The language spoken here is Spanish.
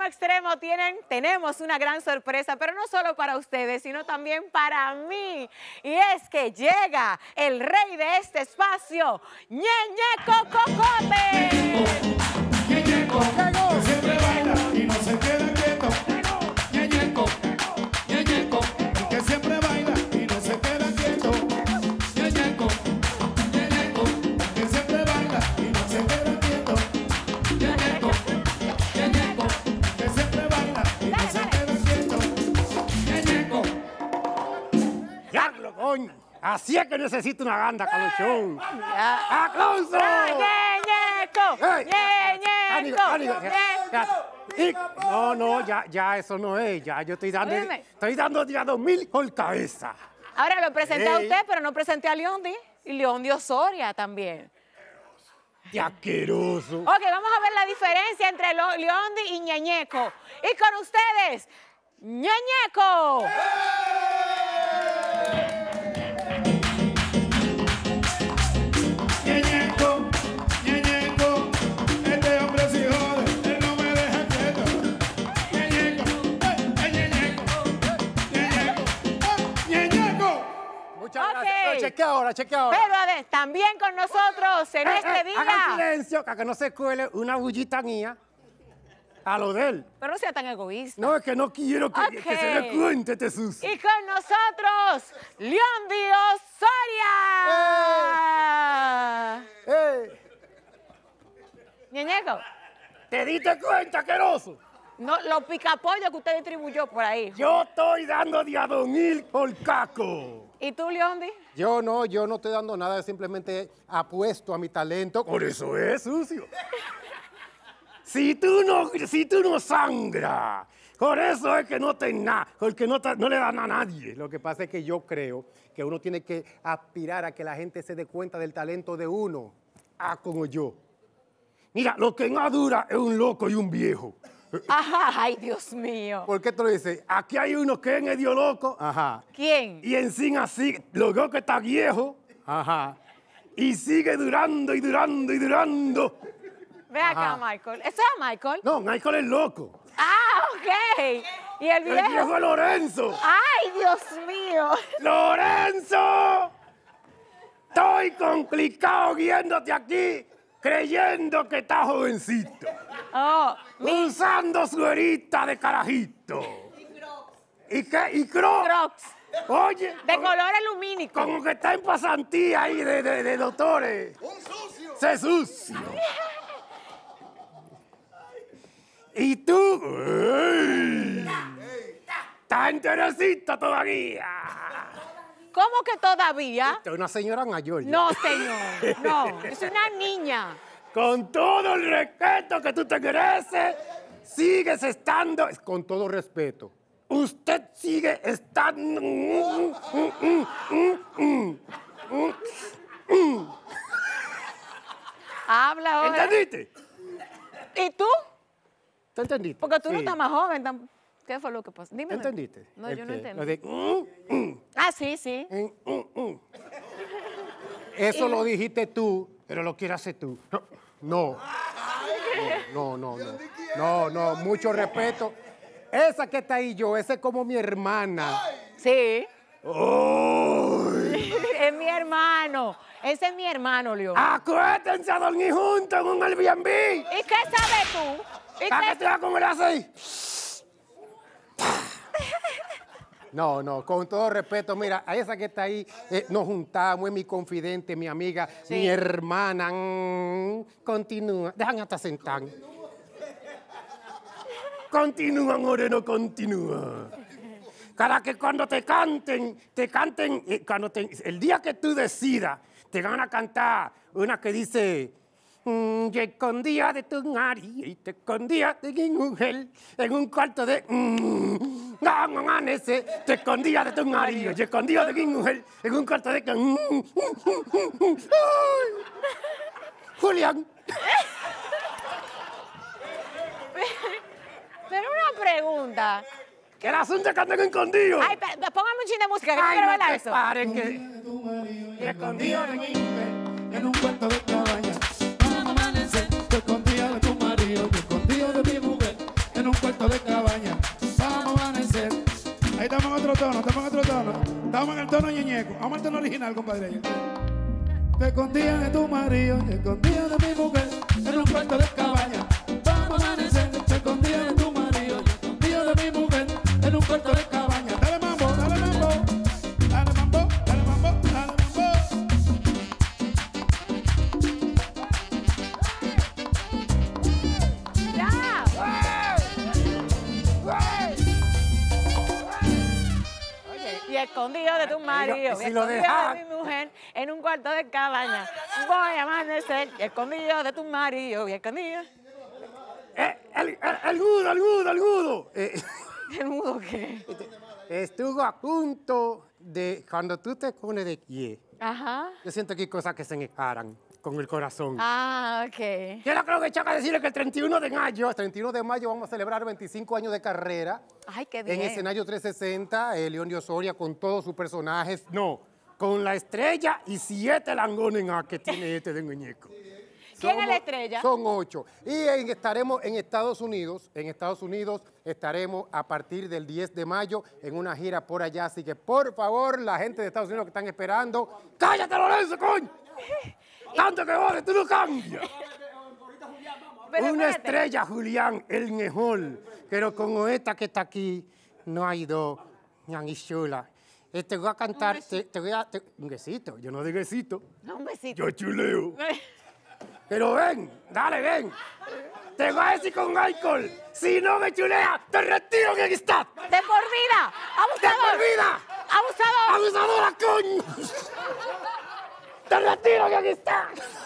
Extremo tenemos una gran sorpresa, pero no solo para ustedes, sino también para mí. Y es que llega el rey de este espacio, Ñeñeco Cocote. Ñeñeco, que siempre baila y no se queda quieto. Ñeñeco, Ñeñeco, que siempre baila y no se queda quieto. Ñeñeco, Ñeñeco, que siempre baila y no se queda quieto. Ñeñeco, Ñeñeco, que siempre baila y no se queda quieto. Ñeñeco. ¡Diablo, coño! Así es que necesito una banda, Calochón. ¡Aplauso! ¡Ñeñeco! ¡Ñeñeco! No, ya eso no es. Ya yo estoy dando ya 2.000 por cabeza. Ahora lo presenté a usted, pero no presenté a Leondi. Y Leondi Osoria también. ¡Qué asqueroso! Ok, vamos a ver la diferencia entre Leondi y Ñeñeco. Y con ustedes, Ñeñeco. Ñeñeco, Ñeñeco, este hombre sí jode, él no me deja quieto. Ñeñeco, Ñeñeco, Ñeñeco, Ñeñeco. Muchas Ok. gracias. Pero chequea ahora. Pero a ver, también con nosotros en este Hagan día. silencio, para que no se cuele una bullita mía a lo de él. Pero no sea tan egoísta. No, es que no quiero que Ok. se dé cuenta este sucio. Y con nosotros, Leondi Osoria. Ñeñeco, ¿Te diste cuenta, asqueroso? no, los picapollos que usted distribuyó por ahí. Yo estoy dando de a 2.000 por caco. ¿Y tú, Leondi? Yo no estoy dando nada, simplemente apuesto a mi talento. Por eso es sucio. Si tú no sangras, por eso es que no te nada, porque no le dan a nadie. Lo que pasa es que yo creo que uno tiene que aspirar a que la gente se dé cuenta del talento de uno. Como yo. Mira, lo que no dura es un loco y un viejo. Ajá, ay, Dios mío. ¿Por qué tú lo dices? Aquí hay uno que es medio loco. Ajá, ¿Quién? Y encima así, logró que está viejo ajá. y sigue durando y durando y durando. Ve acá, Michael. ¿Eso es Michael? No, Michael es loco. Ah, ok. ¿Y el El viejo viejo? es Lorenzo. Ay, Dios mío. ¡Lorenzo! Estoy complicado viéndote aquí, creyendo que estás jovencito. Oh, Usando su herita de carajito. ¿Y qué? ¿Y Crocs? Crocs. Oye, De color alumínico. como que está en pasantía ahí de doctores. ¡Un sucio! ¡Se sucio! ¿Y tú? ¡Ey! ¿Estás enterecita todavía? ¿Cómo que todavía? Usted es una señora mayor. ya. No, señor. No, es una niña. Con todo el respeto que tú te mereces, sigues estando... Con todo respeto. Usted sigue estando... Habla ahora. ¿Entendiste? ¿Y tú? ¿Tú entendiste? Porque tú no Sí. estás más joven. ¿Qué fue lo que pasó? Dime. ¿Entendiste? No, yo no entendí. Lo de, Ah, sí, sí. Eso lo dijiste tú, pero lo quieres hacer tú. No. No, mucho respeto. Esa que está ahí yo, esa es como mi hermana. Sí. ¡Ay! Es mi hermano. Ese es mi hermano, Leo. ¡Acuéstense a dormir juntos en un Airbnb! ¿Y qué sabes tú? ¿Y ¿Para qué qué te vas a comer así? No, con todo respeto, mira, a esa que está ahí nos juntamos, es mi confidente, mi amiga, Sí. mi hermana. Continúa, déjame hasta sentar. Continúa, Moreno, continúa. Cada que cuando te canten, el día que tú decidas, te van a cantar una que dice... Yo escondía de tu nariz y te escondía de mi mujer en un cuarto de... te escondía de tu nariz, yo escondía de mi mujer en un cuarto de... Julián. Pero una pregunta. Que el asunto es que anden escondidos. Ay, póngame un chin de música, que yo Ay, quiero no bailar te eso. paren, que... Tu marido, Te escondía de mi mujer. en un cuarto de cabaña. Te escondía de tu marido, te escondía de mi mujer en un cuarto tono, estamos en otro tono. Estamos en el tono ñeñeco. Vamos al tono original, compadre. Te escondía de tu marido, te escondía de mi mujer, en un cuarto de cabaña. Vamos a amanecer, te escondía de tu marido, te escondía de mi mujer, en un cuarto de cabaña. Dale mambo, dale mambo, dale mambo, dale mambo, dale mambo. ¡Ya! Y escondido de tu marido, y y si lo escondido dejaban. de mi mujer, en un cuarto de cabaña. Voy a amanecer, y escondido de tu marido, y escondido. El gudo. ¿El mudo qué? Estuvo a punto de, cuando tú te pones de pie, Ajá. yo siento que hay cosas que se me paran con el corazón. Ah, ok. Yo no creo que Chaca decirle que el 31 de mayo, vamos a celebrar 25 años de carrera. Ay, qué En bien. escenario 360, León de Osoria con todos sus personajes. No, con la estrella y 7 langones que tiene este de muñeco. ¿Quién es la estrella? Son 8. Y estaremos en Estados Unidos. En Estados Unidos estaremos a partir del 10 de mayo en una gira por allá. Así que, por favor, la gente de Estados Unidos que están esperando, ¡cállate, Lorenzo, coño! Tanto que vos, tú no cambias. Pero Una espérate. estrella, Julián, el mejor. Pero como esta que está aquí, no hay dos. Ñan y chula. Te voy a cantar, te voy a... un besito, yo no digo besito, Un besito. yo chuleo. Pero ven, dale, ven. Te voy a decir con alcohol, si no me chulea, te retiro que aquí está. ¡De por vida! ¡De ¡Abusador! por vida! ¡Abusador! ¡Abusadora, coño! ¡Te retiro que aquí está!